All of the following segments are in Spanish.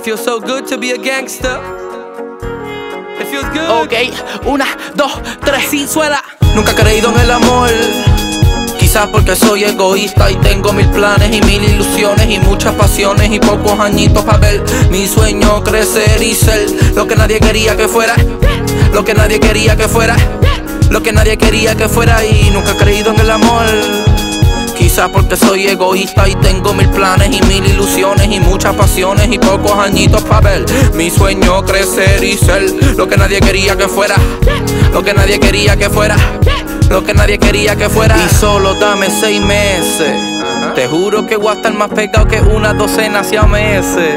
It feels so good to be a gangster. It feels good. Ok, 1, 2, 3, sí, suena. Nunca he creído en el amor, quizás porque soy egoísta y tengo mil planes y mil ilusiones y muchas pasiones y pocos añitos para ver mi sueño crecer y ser lo que nadie quería que fuera, lo que nadie quería que fuera, lo que nadie quería que fuera. Y nunca he creído en el amor, quizás porque soy egoísta y tengo mil planes y mil ilusiones y muchas pasiones y pocos añitos para ver mi sueño crecer y ser lo que nadie quería que fuera, lo que nadie quería que fuera, lo que nadie quería que fuera. Y solo dame 6 meses, te juro que voy a estar más pegado que una docena siameses.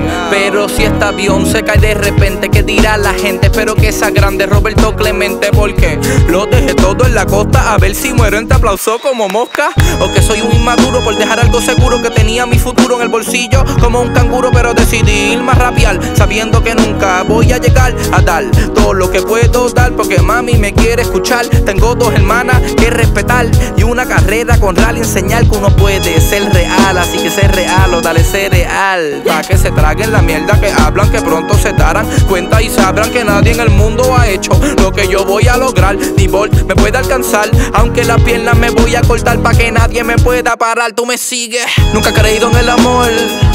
Pero si este avión se cae de repente, ¿qué dirá la gente? Espero que sea grande Roberto Clemente, porque lo dejé todo en la costa. A ver si muero entre aplausos como mosca, o que soy un inmaduro por dejar algo seguro, que tenía mi futuro en el bolsillo como un canguro. Pero decidí ir más rapial, sabiendo que nunca voy a llegar a dar todo lo que puedo dar, porque mami me quiere escuchar. Tengo 2 hermanas que respetar y una carrera con rally, enseñar que uno puede ser real. Así que ser real o dale cereal, pa' que se traguen la mierda que hablan, que pronto se darán cuenta y sabrán que nadie en el mundo ha hecho lo que yo voy a lograr. Ni Bolt me puede alcanzar, aunque las piernas me voy a cortar, pa' que nadie me pueda parar. Tú me sigues. Nunca he creído en el amor,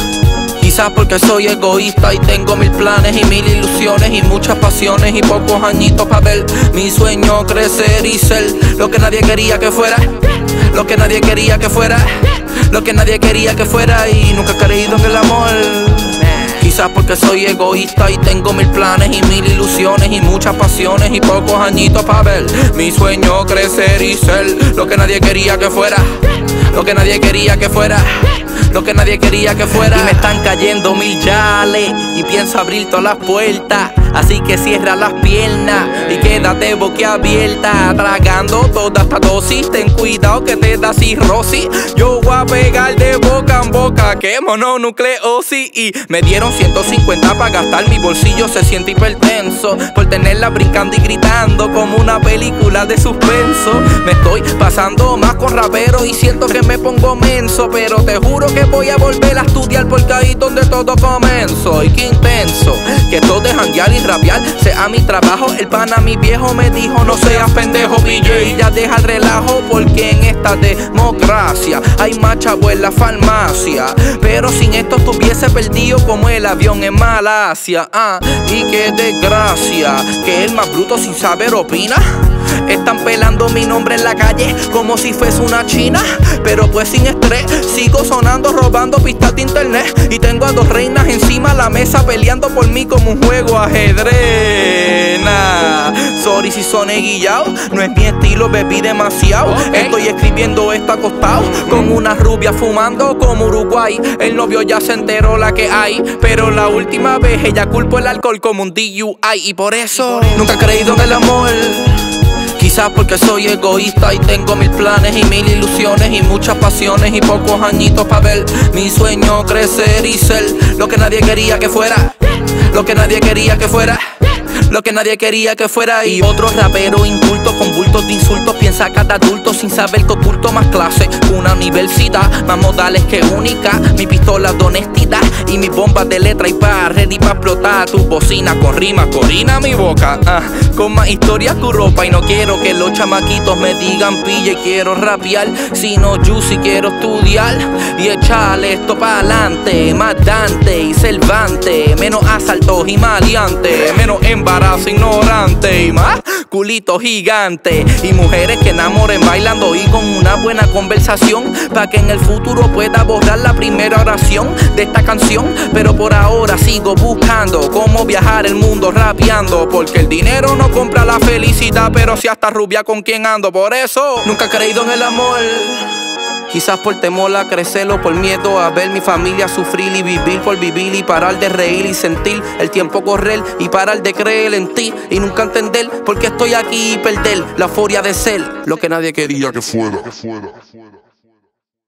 quizás porque soy egoísta y tengo mil planes y mil ilusiones y muchas pasiones y pocos añitos para ver mi sueño crecer y ser lo que nadie quería que fuera, lo que nadie quería que fuera, lo que nadie quería que fuera. Y nunca he creído en el amor, quizás porque soy egoísta y tengo mil planes y mil ilusiones y muchas pasiones y pocos añitos para ver mi sueño crecer y ser lo que nadie quería que fuera, lo que nadie quería que fuera, lo que nadie quería que fuera. Y me están cayendo mil yales y pienso abrir todas las puertas, así que cierra las piernas y quédate boquiabierta, tragando toda esta dosis. Ten cuidado que te da cirrosis. Yo voy a pegar de boca en boca, que mononucleosis. Y me dieron 150 para gastar, mi bolsillo se siente hipertenso por tenerla brincando y gritando como una película de suspenso. Me estoy pasando más con raperos y siento que me pongo menso, pero te juro que voy a volver a estudiar, porque ahí donde todo comenzó. Y qué intenso que esto de janguear y rapear sea mi trabajo. El pana mi viejo me dijo: no seas pendejo, BJ, ya deja el relajo, porque en esta democracia hay más chavo en la farmacia. Pero sin esto estuviese perdido como el avión en Malasia. Y qué desgracia que el más bruto sin saber opina. Están pelando mi nombre en la calle como si fuese una china, pero pues sin estrés sigo sonando, robando pistas de internet. Y tengo a 2 reinas encima de la mesa peleando por mí como un juego ajedrez. Sorry si soné guillao, no es mi estilo, bebí demasiado. Estoy escribiendo esto acostado con una rubia fumando como Uruguay. El novio ya se enteró la que hay, pero la última vez ella culpó el alcohol como un DUI. Y por eso nunca he creído en el amor, quizás porque soy egoísta y tengo mil planes y mil ilusiones y muchas pasiones y pocos añitos para ver mi sueño crecer y ser lo que nadie quería que fuera, lo que nadie quería que fuera, lo que nadie quería que fuera. Y otro rapero inculto con bultos de insultos piensa cada adulto sin saber que oculto más clase, una universidad, más modales que única. Mi pistola de honestidad y mis bombas de letra y pa' ready pa' explotar tu bocina con rimas, corina mi boca, con más historias que ropa. Y no quiero que los chamaquitos me digan pille, quiero rapear, sino juicy, quiero estudiar y echarle esto pa' adelante. Más Dante y Cervantes, menos asaltos y maleantes, menos embarazo ignorante y más culito gigante. Y mujeres que enamoren bailando y con una buena conversación, pa' que en el futuro pueda borrar la primera oración de esta canción. Pero por ahora sigo buscando cómo viajar el mundo rapeando, porque el dinero no compra la felicidad, pero si hasta rubia con quien ando. Por eso nunca he creído en el amor, quizás por temor a crecer o por miedo a ver mi familia sufrir y vivir por vivir y parar de reír y sentir el tiempo correr y parar de creer en ti y nunca entender por qué estoy aquí y perder la euforia de ser lo que nadie quería que fuera.